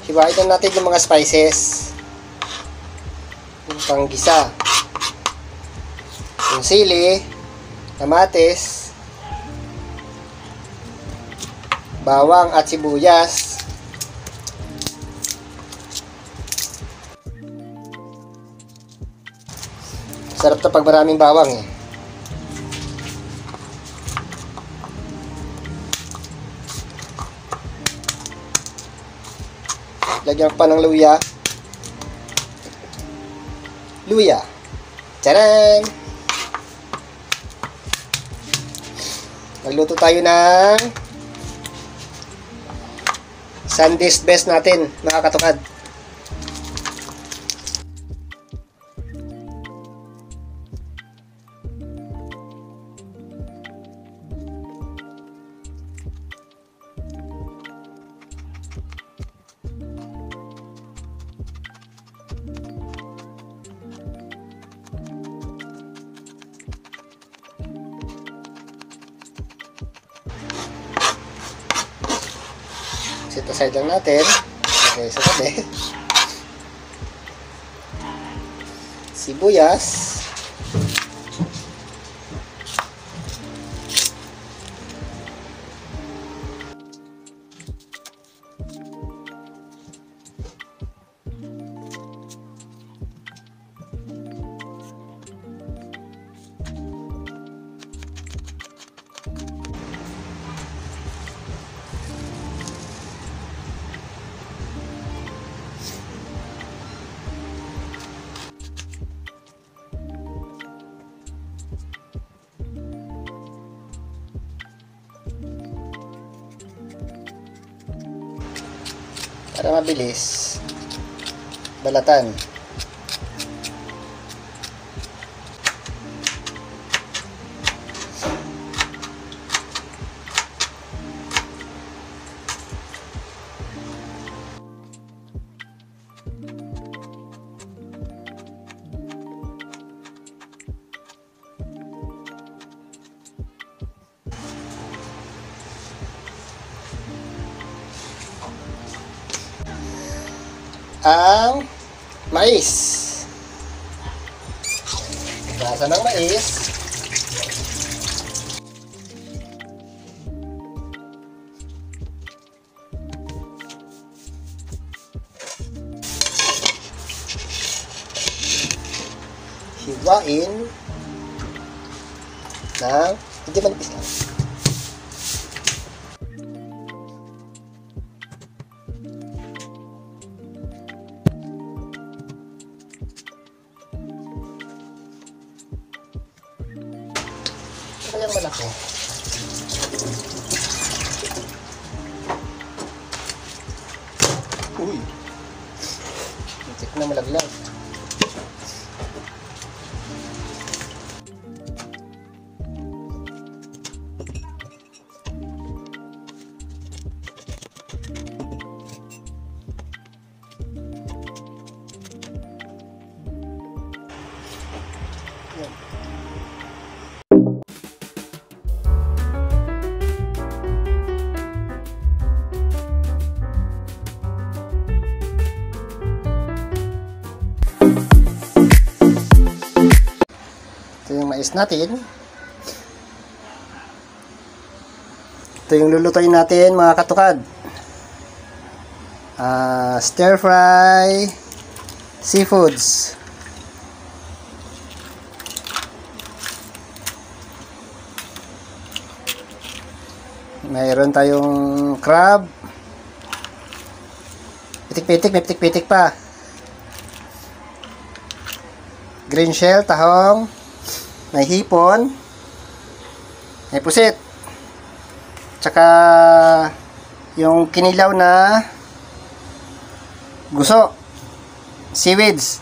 Hiwain na natin yung mga spices. Yung panggisa. Yung sili, kamatis, bawang at sibuyas. Sarap to pag maraming bawang eh. Lagyan pa ng luya. Luya. Tcharan! Magluto tayo ng Sunday's best natin, mga katukad. Set aside lang natin. Okay, sa tabi. Sibuyas. Para mabilis balatan. Ang mais. Lasa ng mais. Hiwain ng hindi manipis lang. Kayang malaki. Uy. Muntik na malaglag. Yan. Ito yung mais natin. Ito yung lulutuin natin, mga katukad. Stir fry seafoods. Mayroon tayong crab. Pitik-pitik, may pitik-pitik pa. Green shell, tahong. May hipon, may pusit, tsaka yung kinilaw na guso, seaweeds.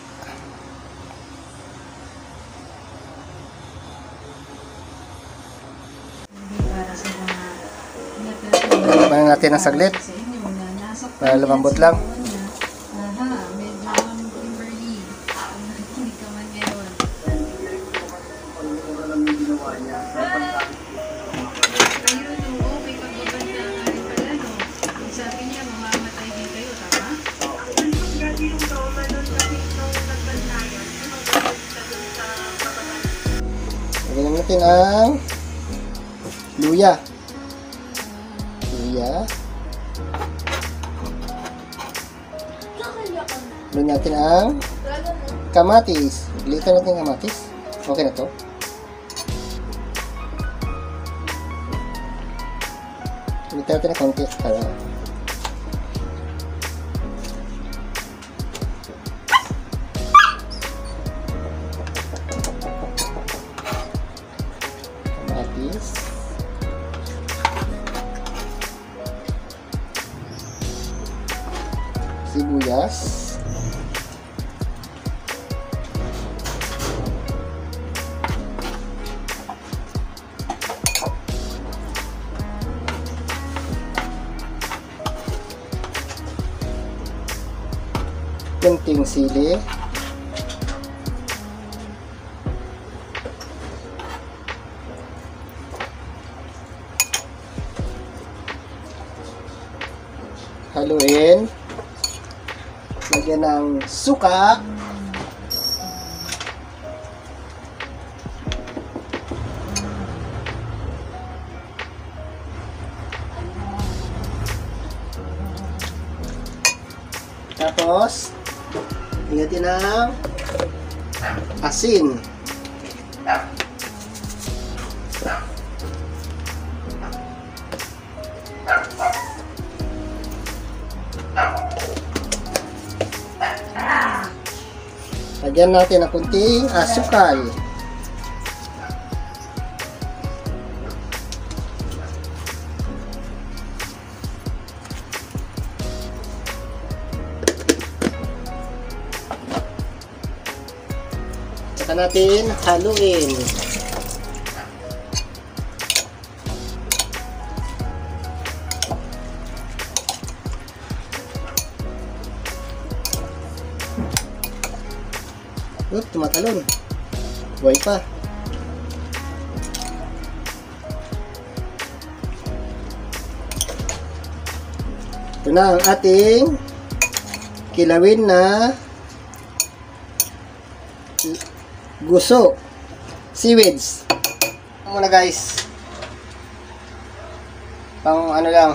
Paano natin ang saglit para lumambot lang. natin ang luya. Luya. Haluin natin ang kamatis. Lito natin ang kamatis. Okay na to. Lito natin ang konti para kamatis. Sibuyas. Kunting sili. Haluin. Lagyan ng suka. Tapos, lagyan ng asin. Lagyan natin ng kunting asukal. Saka natin haluin. Tumatalon. Buhay pa. Ito na ang ating kilawin na guso. Seaweeds. Ito muna guys. Pang ano lang.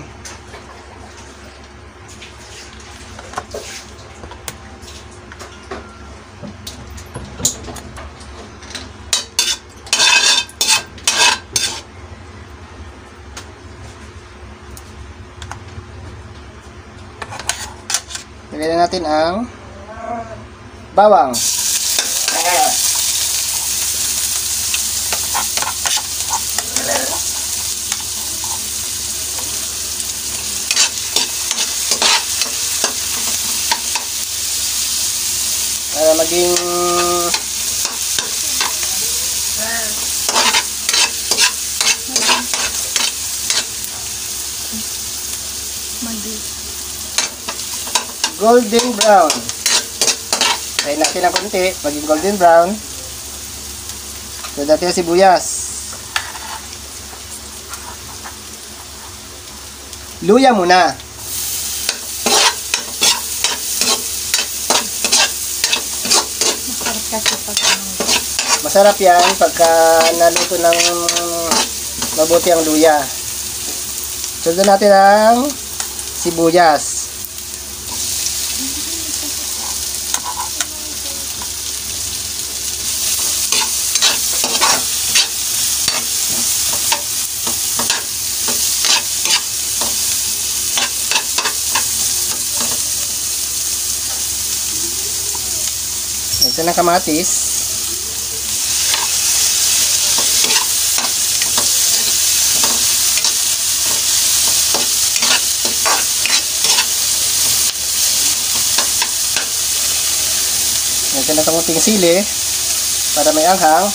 Lagyan natin ang bawang. Para maging golden brown. Kain natin ng konti, maging golden brown. So, natin ang sibuyas. Luya muna. Masarap yan pagka naluto ng mabuti ang luya. Sundan natin ang sibuyas. Ito na kamatis. Ito na kamuting sili para may anghang.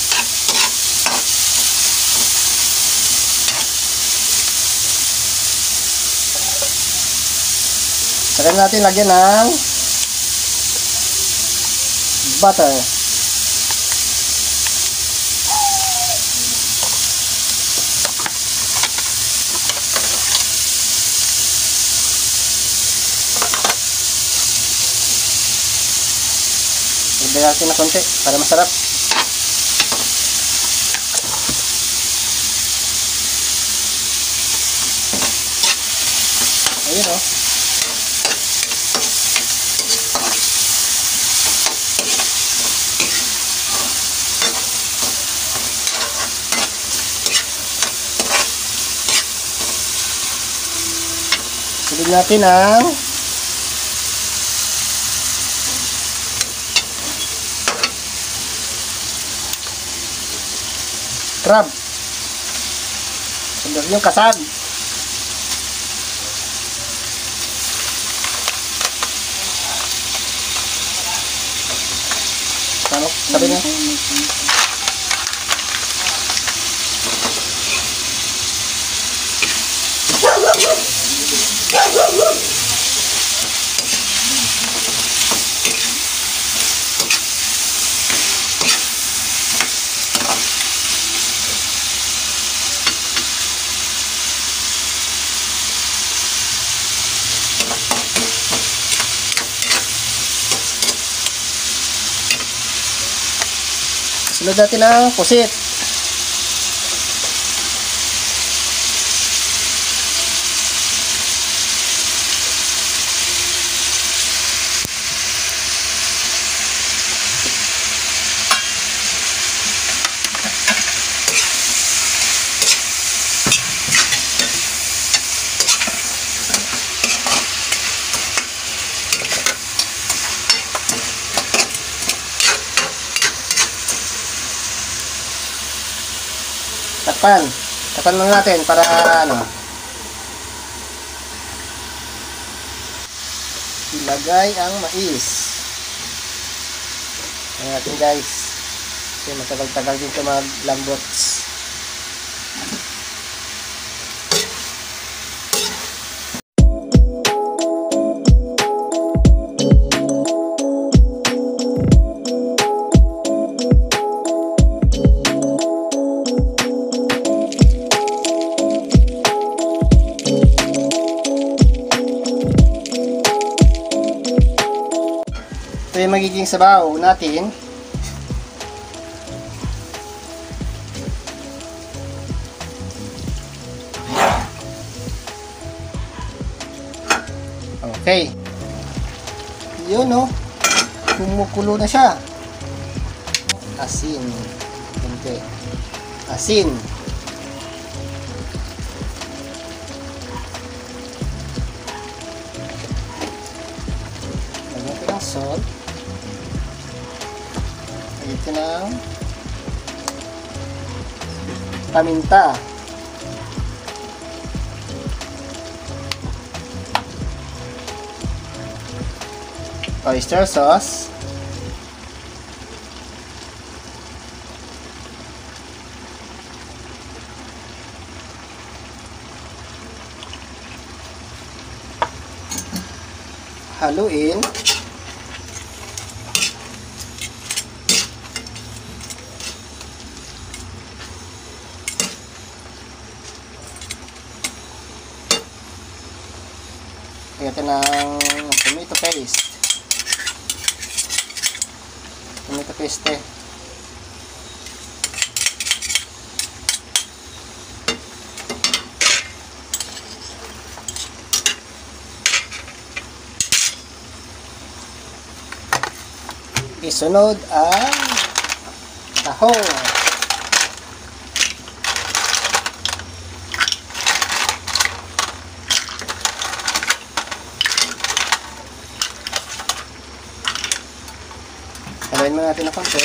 Saka natin lagyan ng butter. Lagyan natin na konti para masarap. Ayan o. Sunod natin ang crab. Sunod yung kasag. Ano? Sabi niya? Sunod natin ang pusit. Takpan. Takpan lang natin para ano. Ilagay ang mais. Ayan natin guys. Kasi matagal-tagal din ito maglambots. Ito yung magiging sabaw natin. Okay. Yun o. Kumukulo na siya. Asin. Okay. Asin. Lagyan ko ng salt. Ito ng paminta. Oyster sauce. Haluin. Lagyan ng tomato paste. Tomato paste. Isunod ang tahong. Haluin mo natin na konti.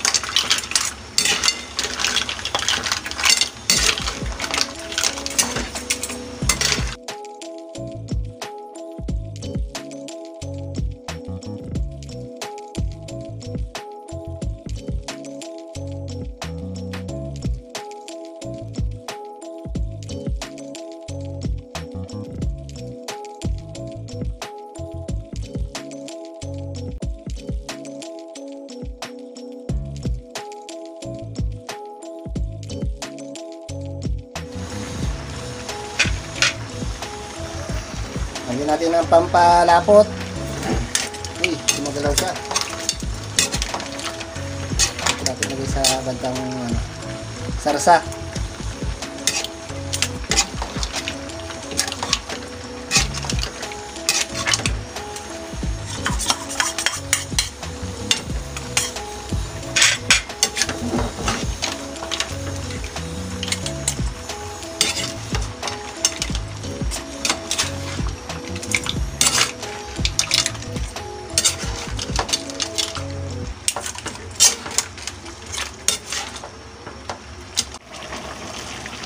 Lagyan natin ng pampalapot. Uy, gumagalaw siya. Ito natin lagay sa bandang sarsa.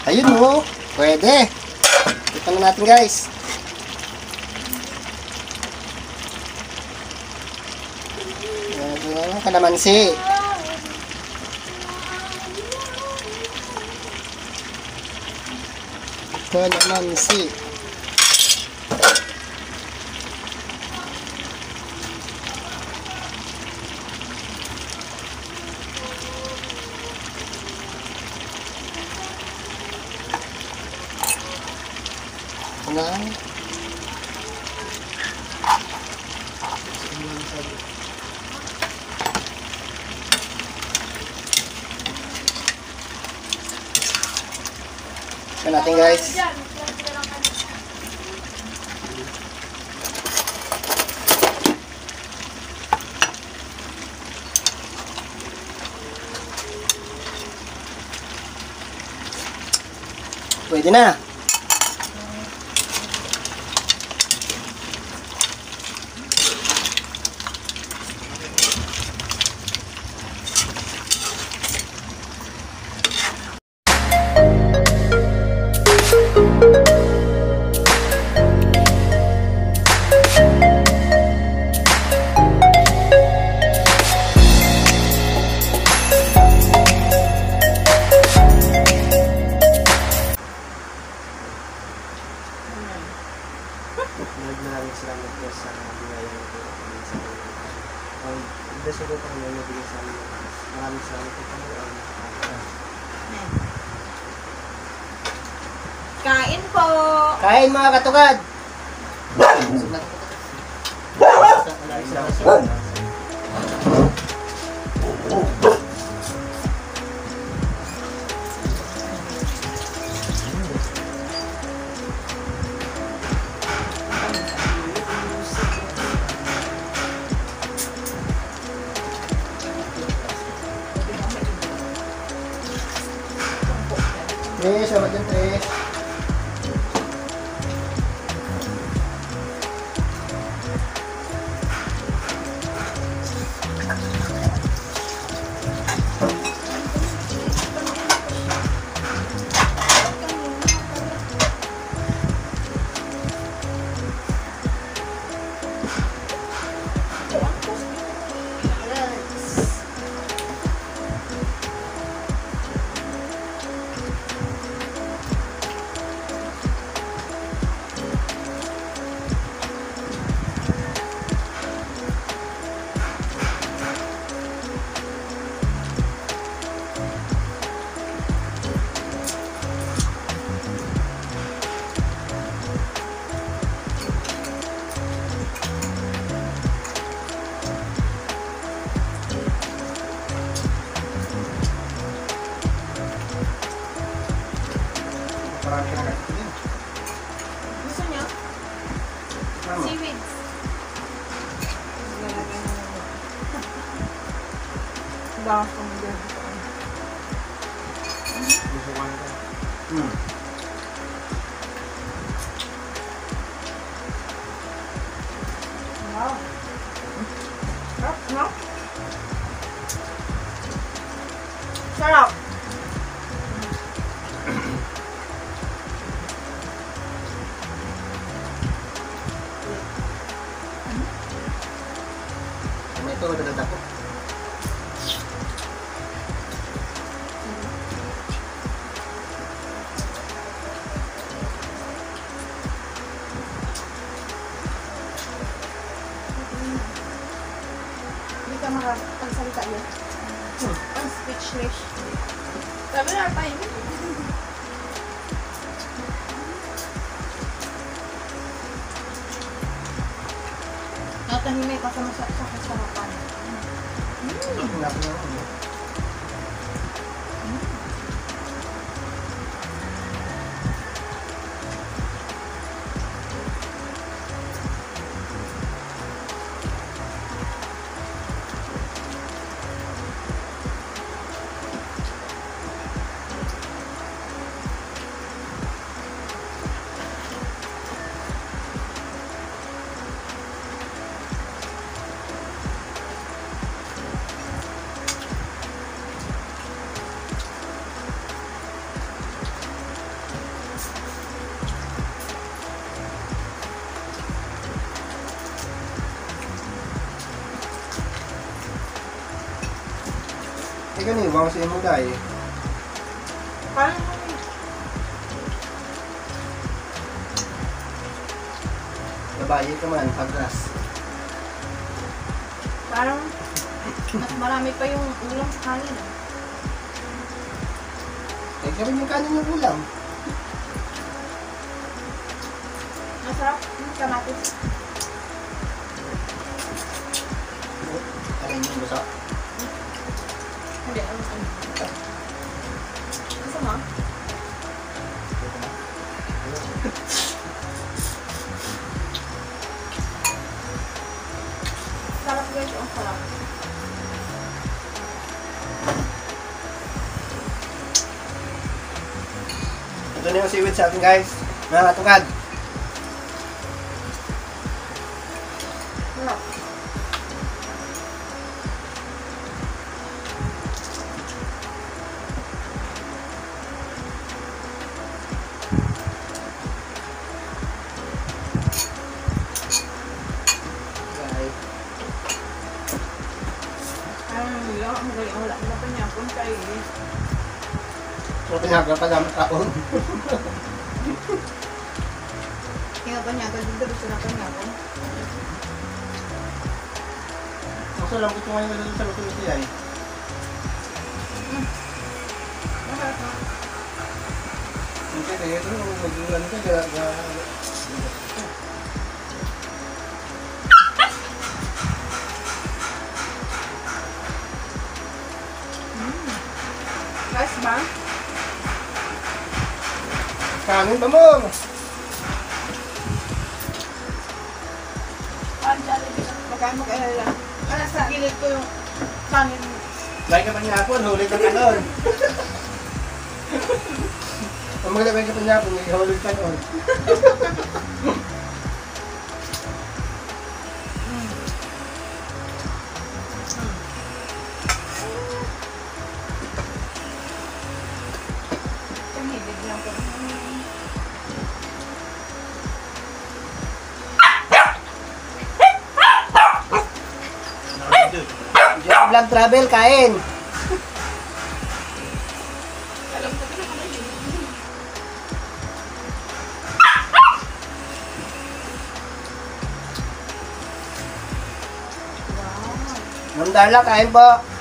Ayun mo. Pwede. Ito na natin guys. Ayan, kalamansi. Kalamansi. Na. Ito natin guys. Pwede na. Maraming salamat po sa biyayang ito. Beso ko pa ngayon nabigay sa amin. Maraming salamat po Panginoon. Kain po! Kain mga katugad. Tres, sama dyan tres. Marami ka na yun. Gusto niyo? Seaweeds. Bakit kung gano'n ko? Gusto ko na. Wow. Sarap, no? Sarap. May ito, madadad ako. Hindi ka makapagsalita yun. Ang speechless. Sabi na pa yun. Natahimik ka sa kasarapan. Ikaw ni, wang sa imo dahil. Parang Babae ka man, agras. Parang mas marami pa yung ulam sa kanin. Eh, gawin yung kanin yung ulam. Masarap yung kamatis. Kanin yung basa. Hindi, ano. Gusto mo? Sarap guys, ang sarap. Ito na yung seaweed sa atin guys. Mga katungkad. Sarap. Guys. Parang nila, ang galing. Wala na pa niya kung kayo eh. So, pinagra pa naman taon. Kaya pa niya, kasi gusto na pa niya kung. Gusto lang gusto ngayon na sa luto nito ay. Masarap na. Hindi kaya ito nung mag-ulan ka kaya Guys ba? kanin ba mo? Parang Jollibee. Baka mag-alala. Ano sa gilid ko yung kanin. Like ka pa niya hapon, huli ka kanon. Ang mga labay ka pa niya hapon, huli ka kanon. Ang hilig lang ko. Vlog travel, kain. Alam ko na kami. Wow. Ma'am Darla, kain po.